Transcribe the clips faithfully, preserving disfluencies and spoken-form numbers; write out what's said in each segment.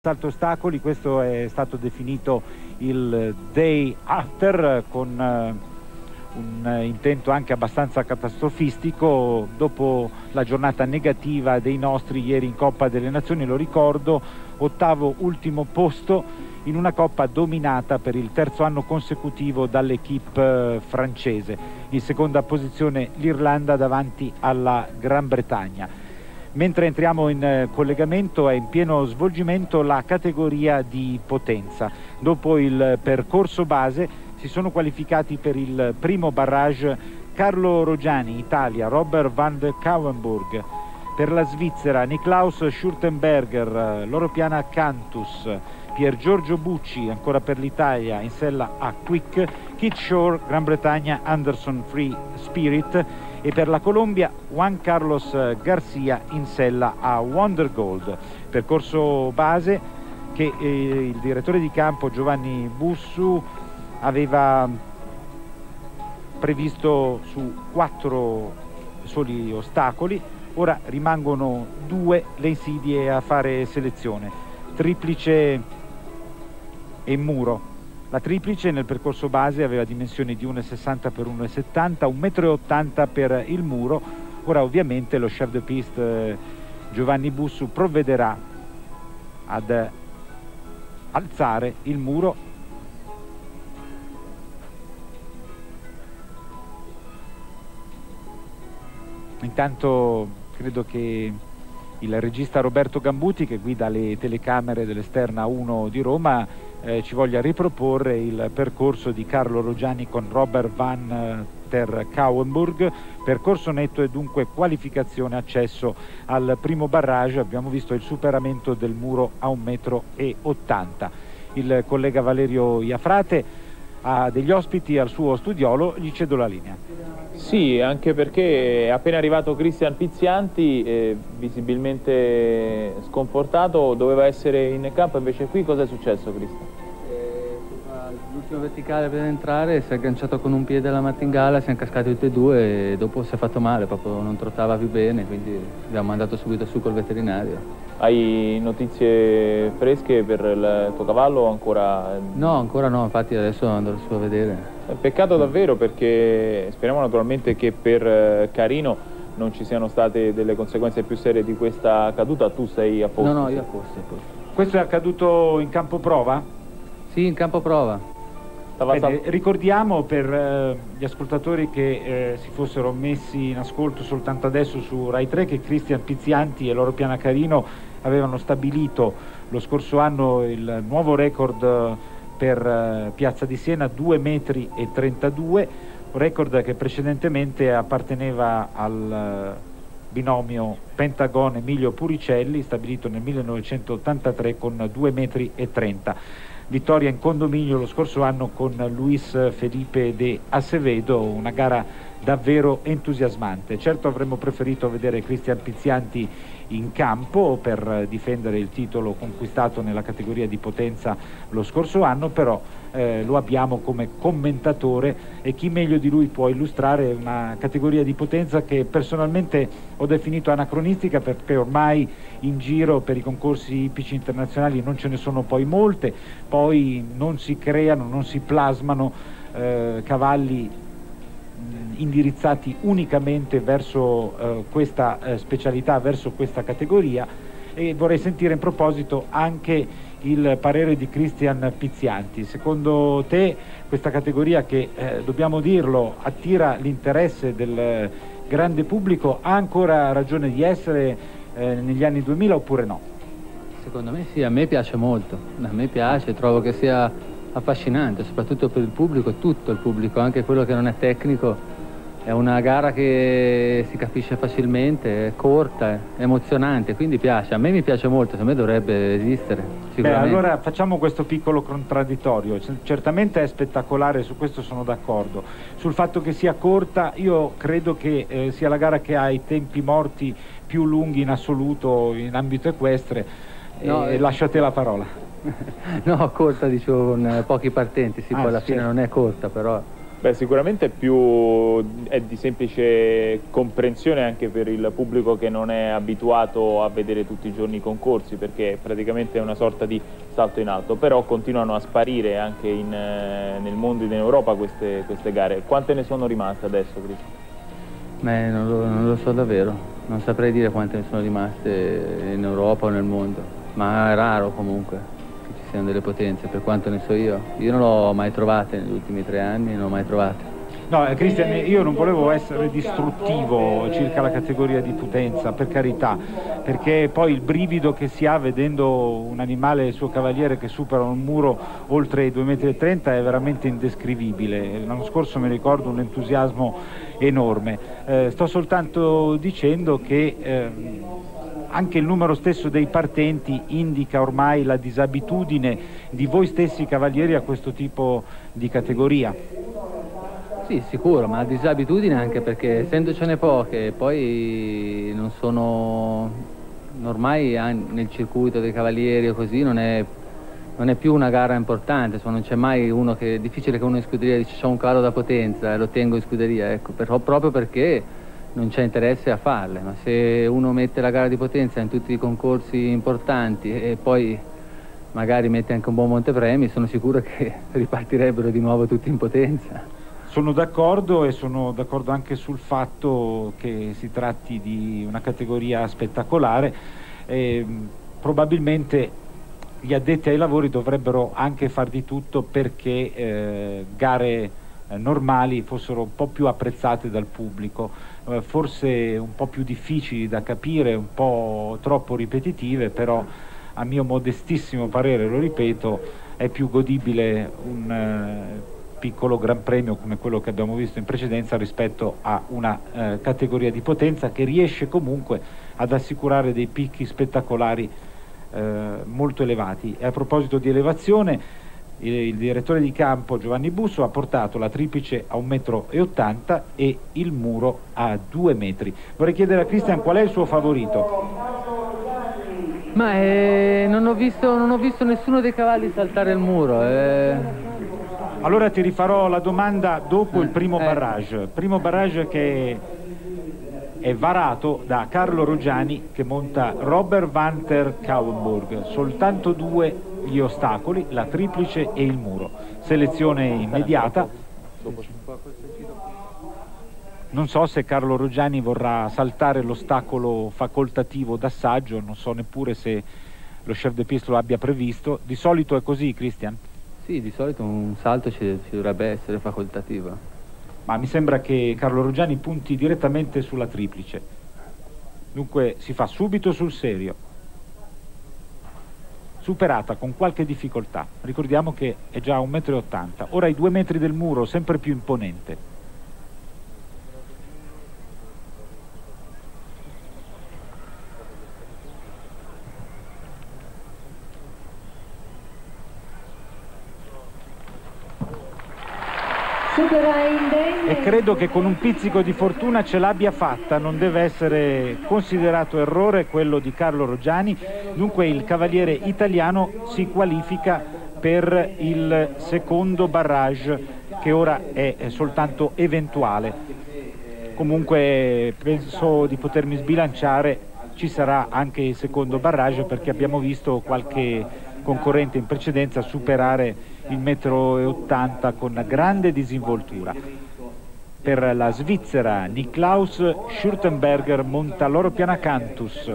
salto ostacoli. Questo è stato definito il day after, con eh, un intento anche abbastanza catastrofistico dopo la giornata negativa dei nostri ieri in Coppa delle Nazioni. Lo ricordo, ottavo ultimo posto in una Coppa dominata per il terzo anno consecutivo dall'equipe francese. In seconda posizione l'Irlanda davanti alla Gran Bretagna. Mentre entriamo in collegamento è in pieno svolgimento la categoria di potenza. Dopo il percorso base si sono qualificati per il primo barrage Carlo Roggiani, Italia, Robert van de Kouwenburg. Per la Svizzera Niklaus Schurtenberger, l'Europiana Cantus, Pier Giorgio Bucci, ancora per l'Italia, in sella a Quick, Kit Shore, Gran Bretagna, Anderson Free Spirit, e per la Colombia Juan Carlos Garcia in sella a Wonder Gold. Percorso base che eh, il direttore di campo Giovanni Bussu aveva previsto su quattro soli ostacoli. Ora rimangono due le insidie a fare selezione: triplice e muro. La triplice nel percorso base aveva dimensioni di uno e sessanta per uno e settanta, un metro e ottanta per il muro. Ora ovviamente lo chef de piste Giovanni Bussu provvederà ad alzare il muro. Intanto credo che il regista Roberto Gambuti, che guida le telecamere dell'esterna uno di Roma, eh, ci voglia riproporre il percorso di Carlo Roggiani con Robert van der Kouwenburg. Percorso netto e dunque qualificazione, accesso al primo barrage. Abbiamo visto il superamento del muro a un metro e ottanta. Il collega Valerio Iafrate ha degli ospiti al suo studiolo, gli cedo la linea. Sì, anche perché è appena arrivato Cristian Pizzianti, eh, visibilmente sconfortato, doveva essere in campo, invece qui cosa è successo, Cristian? Eh, L'ultimo verticale per entrare si è agganciato con un piede alla martingala, siamo cascati tutti e due e dopo si è fatto male, proprio non trottava più bene, quindi abbiamo mandato subito su col veterinario. Hai notizie fresche per il tuo cavallo o ancora? No, ancora no, infatti adesso andrò su a vedere. Peccato davvero, perché speriamo naturalmente che per Carino non ci siano state delle conseguenze più serie di questa caduta. Tu sei a posto? No, no, io a posto, a posto. Questo è accaduto in campo prova? Sì, in campo prova. Bene, ricordiamo per eh, gli ascoltatori che eh, si fossero messi in ascolto soltanto adesso su Rai tre che Cristian Pizzianti e l'Europiana Carino avevano stabilito lo scorso anno il nuovo record per eh, Piazza di Siena, due metri e trentadue, un record che precedentemente apparteneva al eh, binomio Pentagon Emilio Puricelli, stabilito nel millenovecentottantatré con due metri e trenta. Vittoria in condominio lo scorso anno con Luis Felipe de Acevedo, una gara davvero entusiasmante. Certo avremmo preferito vedere Cristian Pizzianti in campo per difendere il titolo conquistato nella categoria di potenza lo scorso anno, però eh, lo abbiamo come commentatore e chi meglio di lui può illustrare una categoria di potenza che personalmente ho definito anacronistica, perché ormai in giro per i concorsi ippici internazionali non ce ne sono poi molte, poi non si creano, non si plasmano eh, cavalli indirizzati unicamente verso eh, questa eh, specialità, verso questa categoria. E vorrei sentire in proposito anche il parere di Cristian Pizzianti. Secondo te questa categoria, che eh, dobbiamo dirlo attira l'interesse del grande pubblico, ha ancora ragione di essere eh, negli anni duemila oppure no? Secondo me sì, a me piace molto, a me piace, trovo che sia affascinante, soprattutto per il pubblico, tutto il pubblico, anche quello che non è tecnico. È una gara che si capisce facilmente, è corta, è emozionante, quindi piace. A me mi piace molto, secondo me dovrebbe esistere, sicuramente. Beh, allora facciamo questo piccolo contraddittorio. Certamente è spettacolare, su questo sono d'accordo. Sul fatto che sia corta, io credo che eh, sia la gara che ha i tempi morti più lunghi in assoluto in ambito equestre. No, e eh... lasciate la parola. No, corta dicevo con pochi partenti, sì, ah, poi alla sì. fine non è corta, però Beh, sicuramente più è di semplice comprensione anche per il pubblico che non è abituato a vedere tutti i giorni i concorsi, perché praticamente è una sorta di salto in alto, però continuano a sparire anche in, eh, nel mondo e in Europa queste, queste gare. Quante ne sono rimaste adesso, Cristian? Beh, non lo, non lo so davvero, non saprei dire quante ne sono rimaste in Europa o nel mondo, ma è raro comunque che ci siano delle potenze, per quanto ne so io. Io non l'ho mai trovate negli ultimi tre anni, non l'ho mai trovate. No, eh, Cristian, io non volevo essere distruttivo circa la categoria di potenza, per carità, perché poi il brivido che si ha vedendo un animale e il suo cavaliere che supera un muro oltre i due virgola trenta metri è veramente indescrivibile. L'anno scorso mi ricordo un entusiasmo enorme. Eh, sto soltanto dicendo che eh, anche il numero stesso dei partenti indica ormai la disabitudine di voi stessi cavalieri a questo tipo di categoria. Sì, sicuro, ma disabitudine anche perché essendocene poche, poi non sono, ormai nel circuito dei cavalieri o così non è, non è più una gara importante, insomma, non c'è mai uno che, è difficile che uno in scuderia dice c'ho un cavallo da potenza e lo tengo in scuderia, ecco, però, proprio perché non c'è interesse a farle, ma se uno mette la gara di potenza in tutti i concorsi importanti e poi magari mette anche un buon montepremi, sono sicuro che ripartirebbero di nuovo tutti in potenza. Sono d'accordo e sono d'accordo anche sul fatto che si tratti di una categoria spettacolare. Eh, probabilmente gli addetti ai lavori dovrebbero anche far di tutto perché eh, gare eh, normali fossero un po' più apprezzate dal pubblico, eh, forse un po' più difficili da capire, un po' troppo ripetitive, però a mio modestissimo parere, lo ripeto, è più godibile un eh, piccolo gran premio come quello che abbiamo visto in precedenza rispetto a una eh, categoria di potenza che riesce comunque ad assicurare dei picchi spettacolari eh, molto elevati. E a proposito di elevazione, il, il direttore di campo Giovanni Busso ha portato la triplice a un metro e ottanta e il muro a due metri. Vorrei chiedere a Cristian qual è il suo favorito. Ma eh, non ho visto, non ho visto nessuno dei cavalli saltare il muro. Eh. Allora ti rifarò la domanda dopo eh, il primo eh. barrage. Primo barrage che è varato da Carlo Roggiani che monta Robert van der Kauenburg. Soltanto due gli ostacoli, la triplice e il muro. Selezione immediata. Non so se Carlo Roggiani vorrà saltare l'ostacolo facoltativo d'assaggio, non so neppure se lo chef de piste lo abbia previsto. Di solito è così, Cristian? Sì, di solito un salto ci, ci dovrebbe essere facoltativo. Ma mi sembra che Carlo Roggiani punti direttamente sulla triplice. Dunque si fa subito sul serio. Superata con qualche difficoltà. Ricordiamo che è già a un metro e ottanta. Ora i due metri del muro, sempre più imponente. E credo che con un pizzico di fortuna ce l'abbia fatta, non deve essere considerato errore quello di Carlo Roggiani. Dunque il cavaliere italiano si qualifica per il secondo barrage che ora è soltanto eventuale. Comunque penso di potermi sbilanciare, ci sarà anche il secondo barrage perché abbiamo visto qualche concorrente in precedenza superare il metro e ottanta con grande disinvoltura. Per la Svizzera Niklaus Schürtenberger monta l'Oro Piana Cantus.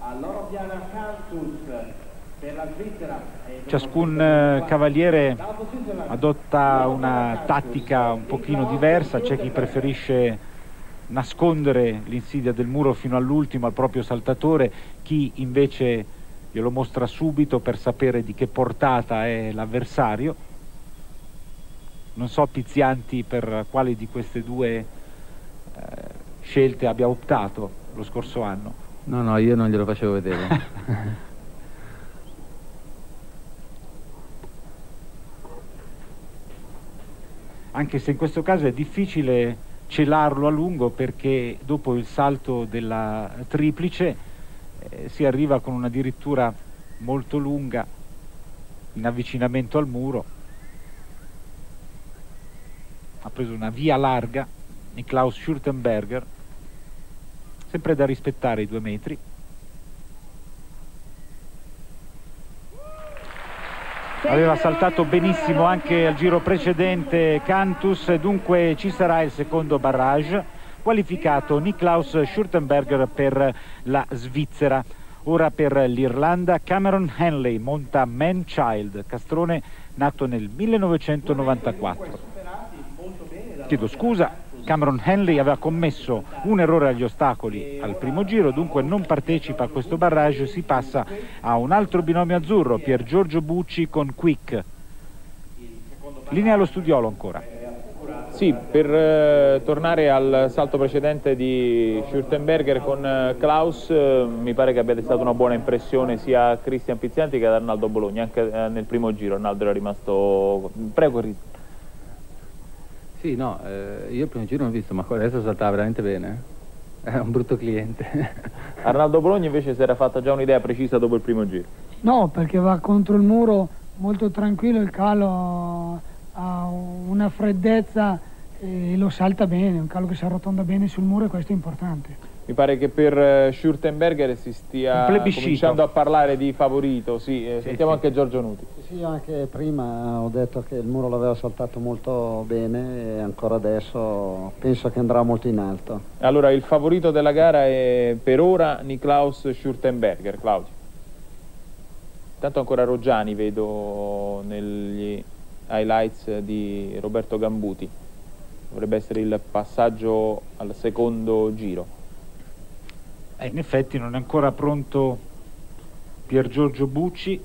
Ciascun eh, cavaliere adotta una tattica un pochino diversa, c'è chi preferisce nascondere l'insidia del muro fino all'ultimo al proprio saltatore, chi invece glielo mostra subito per sapere di che portata è l'avversario. Non so Pizianti per quale di queste due eh, scelte abbia optato lo scorso anno. No, no, io non glielo facevo vedere. Anche se in questo caso è difficile celarlo a lungo perché dopo il salto della triplice eh, si arriva con una dirittura molto lunga in avvicinamento al muro. ha preso una via larga Niklaus Schurtenberger, sempre da rispettare i due metri. Aveva saltato benissimo anche al giro precedente Cantus, dunque ci sarà il secondo barrage, qualificato Niklaus Schurtenberger per la Svizzera. Ora per l'Irlanda Cameron Henley monta Man Child, castrone nato nel millenovecentonovantaquattro. Chiedo scusa, Cameron Henley aveva commesso un errore agli ostacoli al primo giro, dunque non partecipa a questo barrage. Si passa a un altro binomio azzurro, Pier Giorgio Bucci con Quick. Linea allo studiolo ancora. Sì, per eh, tornare al salto precedente di Schurtenberger con eh, Klaus, eh, mi pare che abbia destato una buona impressione sia a Cristian Pizzianti che ad Arnaldo Bologna, anche eh, nel primo giro. Arnaldo era rimasto... Prego, Rizzo. Sì, no, eh, io il primo giro non ho visto, ma adesso saltava veramente bene. È un brutto cliente. Arnaldo Bologna invece si era fatta già un'idea precisa dopo il primo giro. No, perché va contro il muro molto tranquillo, il calo ha una freddezza e lo salta bene, un calo che si arrotonda bene sul muro, e questo è importante. Mi pare che per Schurtenberger si stia cominciando a parlare di favorito, sì, eh, sì sentiamo sì. anche Giorgio Nuti. Sì, anche prima ho detto che il muro l'aveva saltato molto bene e ancora adesso penso che andrà molto in alto. Allora, il favorito della gara è per ora Niklaus Schurtenberger, Claudio. Intanto ancora Roggiani vedo negli highlights di Roberto Gambuti. Dovrebbe essere il passaggio al secondo giro. Eh, in effetti non è ancora pronto Pier Giorgio Bucci.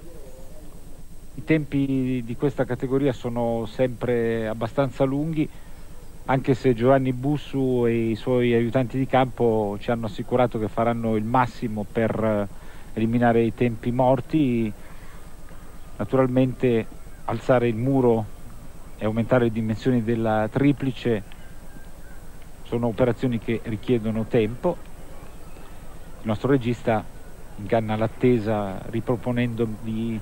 I tempi di questa categoria sono sempre abbastanza lunghi, anche se Giovanni Bussu e i suoi aiutanti di campo ci hanno assicurato che faranno il massimo per eliminare i tempi morti. Naturalmente alzare il muro e aumentare le dimensioni della triplice sono operazioni che richiedono tempo. Il nostro regista inganna l'attesa riproponendo di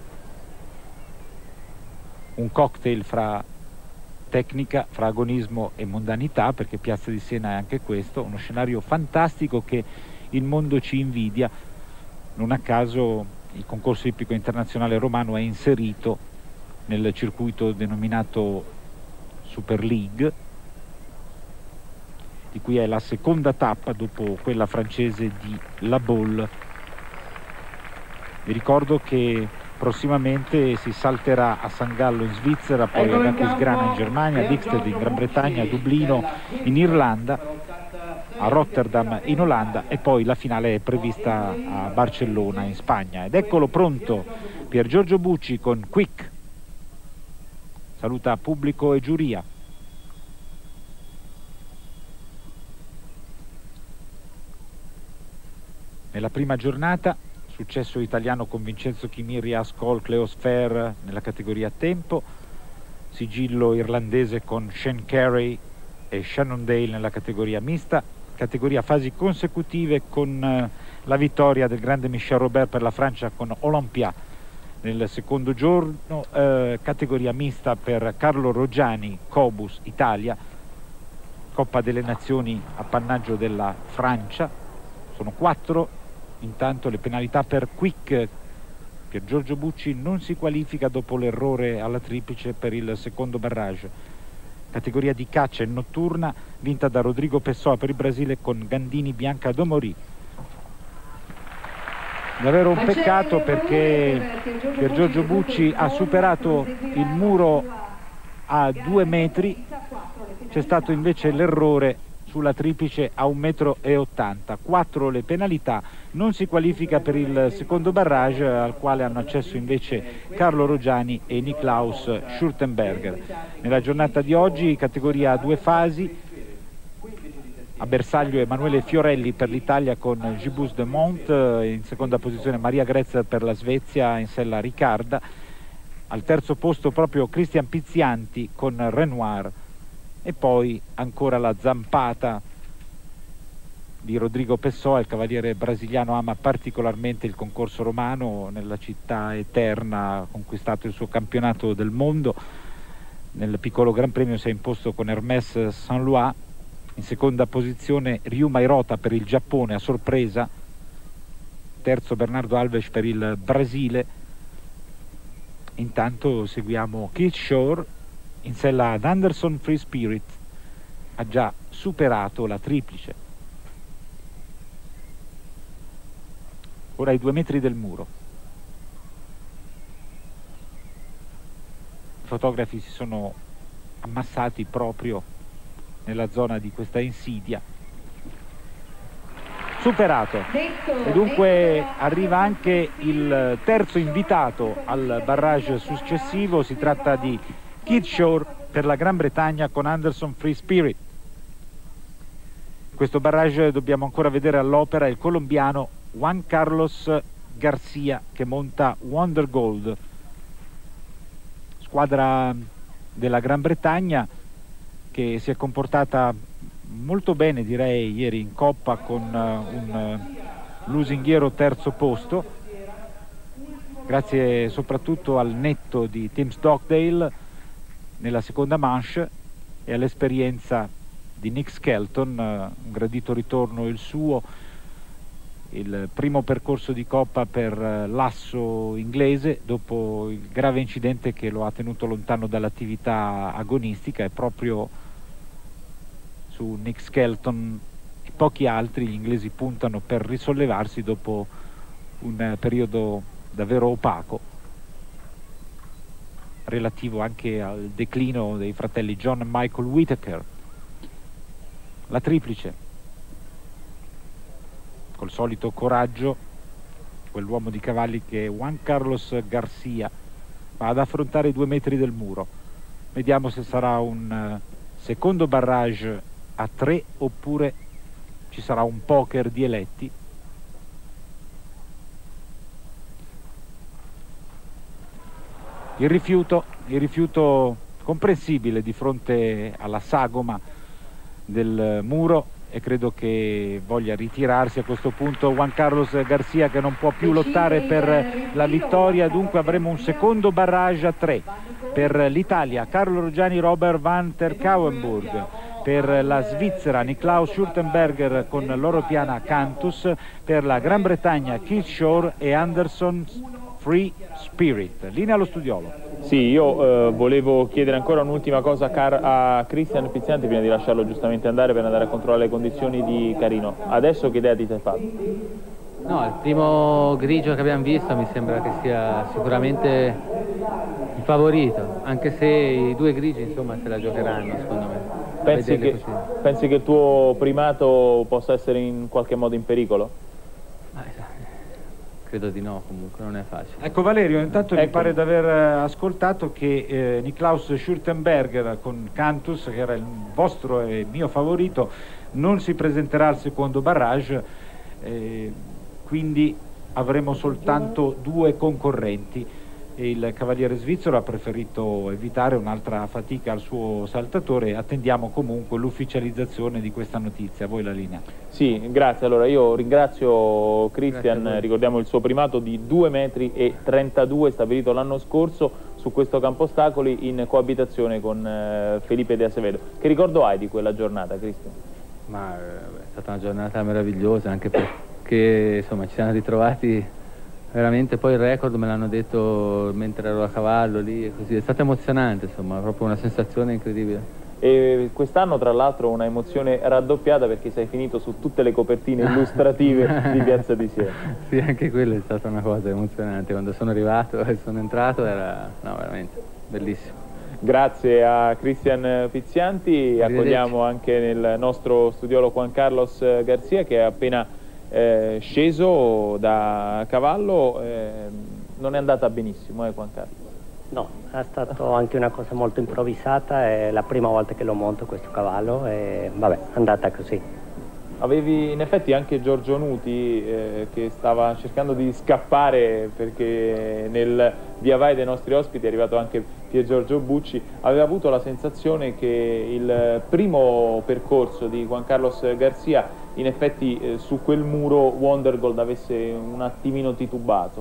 un cocktail fra tecnica, fra agonismo e mondanità, perché Piazza di Siena è anche questo, uno scenario fantastico che il mondo ci invidia. Non a caso il concorso ippico internazionale romano è inserito nel circuito denominato Super League, di cui è la seconda tappa dopo quella francese di La Baule. Vi ricordo che prossimamente si salterà a San Gallo in Svizzera, poi a Aquisgrana in Germania, a Dixted in Gran Bretagna, a Dublino in Irlanda, a Rotterdam in Olanda, e poi la finale è prevista a Barcellona in Spagna. Ed eccolo pronto Pier Giorgio Bucci con Quick. Saluta pubblico e giuria. Nella prima giornata, successo italiano con Vincenzo Chimiri a Skol Cleosfer nella categoria tempo, sigillo irlandese con Shane Carey e Shannon Dale nella categoria mista, categoria fasi consecutive con eh, la vittoria del grande Michel Robert per la Francia con Olympia nel secondo giorno, eh, categoria mista per Carlo Roggiani, Cobus Italia, Coppa delle Nazioni appannaggio della Francia. Sono quattro. Intanto le penalità per Quick. Pier Giorgio Bucci non si qualifica dopo l'errore alla triplice per il secondo barrage. Categoria di caccia in notturna vinta da Rodrigo Pessoa per il Brasile con Gandini Bianca Domorì. Davvero un peccato, perché Pier Giorgio Bucci ha superato il muro a due metri, c'è stato invece l'errore sulla triplice a un metro e ottanta. Quattro le penalità, non si qualifica per il secondo barrage, al quale hanno accesso invece Carlo Roggiani e Niklaus Schurtenberger. Nella giornata di oggi categoria a due fasi, a bersaglio Emanuele Fiorelli per l'Italia con Gibus de Mont, in seconda posizione Maria Grezzer per la Svezia, in sella Riccarda, al terzo posto proprio Cristian Pizzianti con Renoir, e poi ancora la zampata di Rodrigo Pessoa. Il cavaliere brasiliano ama particolarmente il concorso romano, nella città eterna ha conquistato il suo campionato del mondo. nel piccolo Gran Premio si è imposto con Hermès Saint-Lois. In seconda posizione Ryuma Hirota per il Giappone a sorpresa, terzo Bernardo Alves per il Brasile. Intanto seguiamo Keith Shore in sella ad Anderson Free Spirit, ha già superato la triplice. Ora ai due metri del muro. I fotografi si sono ammassati proprio nella zona di questa insidia. Superato, e dunque arriva anche il terzo invitato al barrage successivo. Si tratta di Keith Shore per la Gran Bretagna con Anderson Free Spirit. In questo barrage dobbiamo ancora vedere all'opera il colombiano Juan Carlos Garcia che monta Wonder Gold, squadra della Gran Bretagna che si è comportata molto bene, direi, ieri in Coppa con uh, un uh, lusinghiero terzo posto, grazie soprattutto al netto di Tim Stockdale nella seconda manche e all'esperienza di Nick Skelton. Uh, un gradito ritorno il suo, il primo percorso di Coppa per uh, l'asso inglese dopo il grave incidente che lo ha tenuto lontano dall'attività agonistica. È proprio su Nick Skelton e pochi altri gli inglesi puntano per risollevarsi dopo un periodo davvero opaco, relativo anche al declino dei fratelli John e Michael Whittaker. La triplice, col solito coraggio, quell'uomo di cavalli che è Juan Carlos Garcia, va ad affrontare i due metri del muro. Vediamo se sarà un secondo barrage a tre oppure ci sarà un poker di eletti. Il rifiuto, il rifiuto comprensibile di fronte alla sagoma del muro, e credo che voglia ritirarsi a questo punto Juan Carlos Garcia, che non può più lottare per la vittoria. Dunque avremo un secondo barrage a tre per l'Italia Carlo Roggiani Robert van der Kouwenburg, per la Svizzera Niklaus Schurtenberger con l'Europiana Cantus, per la Gran Bretagna Keith Shore e Anderson Free Spirit. Linea allo studiolo. Sì, io eh, volevo chiedere ancora un'ultima cosa a, a Cristian Pizianti prima di lasciarlo giustamente andare per andare a controllare le condizioni di Carino. Adesso che idea ti sei fatto? No, il primo grigio che abbiamo visto mi sembra che sia sicuramente il favorito, anche se i due grigi insomma se la giocheranno secondo me. Pensi che, pensi che il tuo primato possa essere in qualche modo in pericolo? Ah, credo di no, comunque non è facile. Ecco Valerio, intanto ecco. Mi pare di aver ascoltato che eh, Niklaus Schurtenberger con Cantus, che era il vostro e mio favorito, non si presenterà al secondo barrage, eh, quindi avremo soltanto due concorrenti. E il cavaliere svizzero ha preferito evitare un'altra fatica al suo saltatore. Attendiamo comunque l'ufficializzazione di questa notizia. A voi la linea. Sì, grazie. Allora io ringrazio Cristian, ricordiamo il suo primato di due metri e trentadue stabilito l'anno scorso su questo campo ostacoli in coabitazione con eh, Felipe De Acevedo. Che ricordo hai di quella giornata, Cristian? Ma è stata una giornata meravigliosa, anche perché insomma ci siamo ritrovati veramente, poi il record me l'hanno detto mentre ero a cavallo lì e così, è stato emozionante, insomma, proprio una sensazione incredibile. E quest'anno tra l'altro una emozione raddoppiata perché sei finito su tutte le copertine illustrative di Piazza di Siena. Sì, anche quella è stata una cosa emozionante, quando sono arrivato e sono entrato era, no, veramente bellissimo. Grazie a Cristian Pizianti, accogliamo anche nel nostro studiolo Juan Carlos Garcia che è appena Eh, sceso da cavallo. Eh, non è andata benissimo, eh, Juan Carlos? No, è stata anche una cosa molto improvvisata, è la prima volta che lo monto questo cavallo e vabbè, è andata così. Avevi in effetti anche Giorgio Nuti eh, che stava cercando di scappare perché nel via vai dei nostri ospiti è arrivato anche Pier Giorgio Bucci. Aveva avuto la sensazione che il primo percorso di Juan Carlos Garcia in effetti eh, su quel muro Wonder Gold avesse un attimino titubato.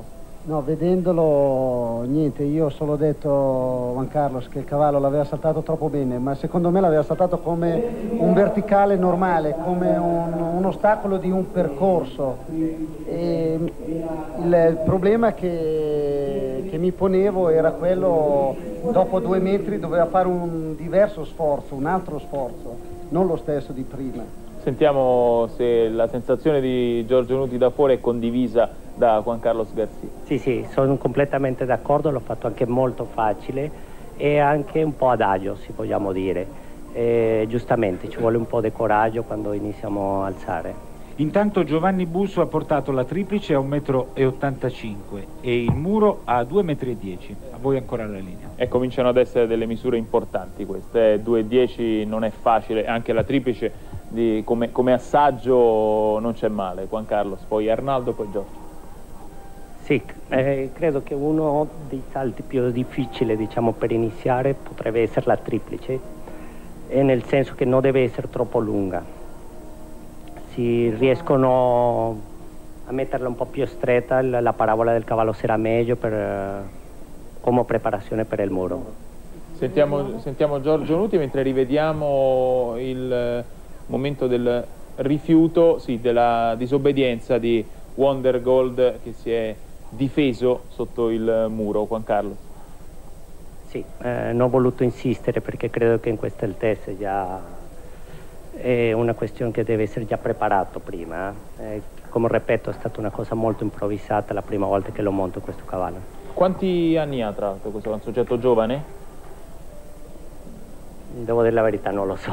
No, vedendolo, niente, io ho solo detto Juan Carlos che il cavallo l'aveva saltato troppo bene, ma secondo me l'aveva saltato come un verticale normale, come un, un ostacolo di un percorso. E il, il problema che, che mi ponevo era quello, dopo due metri doveva fare un diverso sforzo, un altro sforzo, non lo stesso di prima. Sentiamo se la sensazione di Giorgio Nuti da fuori è condivisa da Juan Carlos Garcia. Sì, sì, sono completamente d'accordo, l'ho fatto anche molto facile e anche un po' adagio, si vogliamo dire. E, giustamente, ci vuole un po' di coraggio quando iniziamo a alzare. Intanto Giovanni Busso ha portato la triplice a un metro e ottantacinque e il muro a due metri e dieci. A voi ancora la linea. E cominciano ad essere delle misure importanti queste, eh. due e dieci non è facile, anche la triplice di, come, come assaggio non c'è male. Juan Carlos, poi Arnaldo, poi Giorgio. Sì, eh, credo che uno dei salti più difficili, diciamo, per iniziare potrebbe essere la triplice, e nel senso che non deve essere troppo lunga. Si riescono a metterla un po' più stretta, la, la parabola del cavallo sarà meglio per, come preparazione per il muro. Sentiamo, sentiamo Giorgio Nuti mentre rivediamo il momento del rifiuto, sì, della disobbedienza di Wonder Gold che si è difeso sotto il muro. Juan Carlos. Sì, eh, non ho voluto insistere perché credo che in questo il test già è una questione che deve essere già preparato prima. Eh, come ripeto, è stata una cosa molto improvvisata la prima volta che lo monto questo cavallo. Quanti anni ha tra l'altro questo? È un soggetto giovane? Devo dire la verità, non lo so.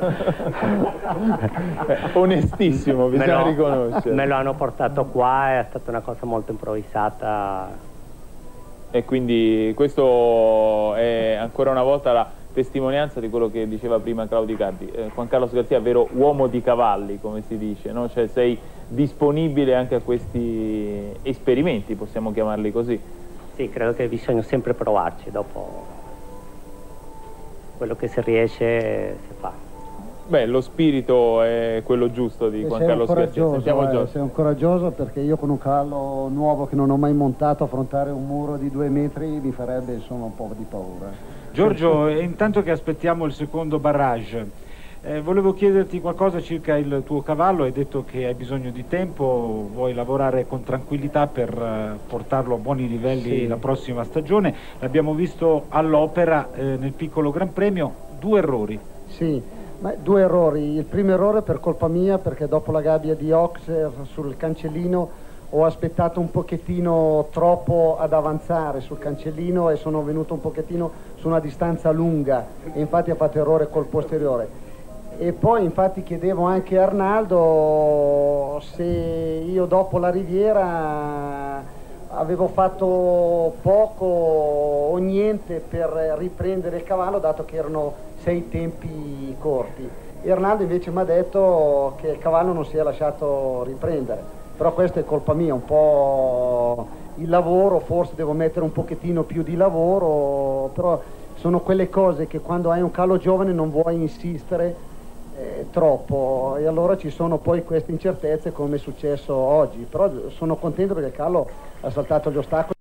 Onestissimo, bisogna riconoscere. Me lo hanno portato qua, è stata una cosa molto improvvisata. E quindi questo è ancora una volta la testimonianza di quello che diceva prima Claudio Cardi. Eh, Juan Carlos Garcia, vero uomo di cavalli, come si dice, no? Cioè sei disponibile anche a questi esperimenti, possiamo chiamarli così. Sì, credo che bisogna sempre provarci, dopo quello che si riesce si fa. Beh, lo spirito è quello giusto di Juan Carlos Garcia. Sentiamo eh, sei un coraggioso, perché io con un cavallo nuovo che non ho mai montato affrontare un muro di due metri mi farebbe insomma un po' di paura. Giorgio, intanto che aspettiamo il secondo barrage, eh, volevo chiederti qualcosa circa il tuo cavallo. Hai detto che hai bisogno di tempo, vuoi lavorare con tranquillità per eh, portarlo a buoni livelli sì. La prossima stagione. L'abbiamo visto all'opera eh, nel piccolo Gran Premio, due errori. Sì, ma due errori. Il primo errore per colpa mia, perché dopo la gabbia di Oxer sul cancellino ho aspettato un pochettino troppo ad avanzare sul cancellino e sono venuto un pochettino su una distanza lunga e infatti ha fatto errore col posteriore. E poi infatti chiedevo anche a Arnaldo se io dopo la Riviera avevo fatto poco o niente per riprendere il cavallo, dato che erano sei tempi corti. E Arnaldo invece mi ha detto che il cavallo non si è lasciato riprendere, però questa è colpa mia, un po' il lavoro, forse devo mettere un pochettino più di lavoro, però sono quelle cose che quando hai un cavallo giovane non vuoi insistere Eh, troppo, e allora ci sono poi queste incertezze come è successo oggi, però sono contento perché il cavallo ha saltato gli ostacoli.